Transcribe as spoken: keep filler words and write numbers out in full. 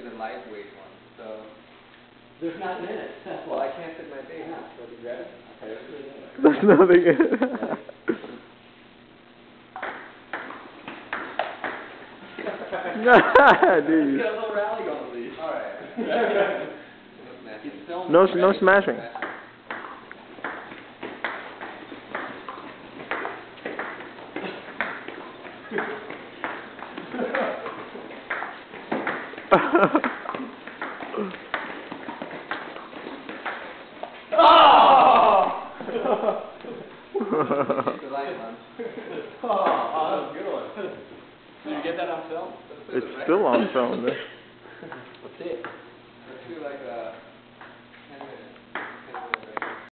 the lightweight one. So there's nothing in it. Well, I can't fit my bait. Yeah. So you grab it? Okay. There's nothing in it. Nah, dude. Get a little rally going, please. All right. No, no smashing. Oh! The light one. Oh, oh, that was a good one. Did you get that on film? It's still on film. Let's see it. Let's do like a...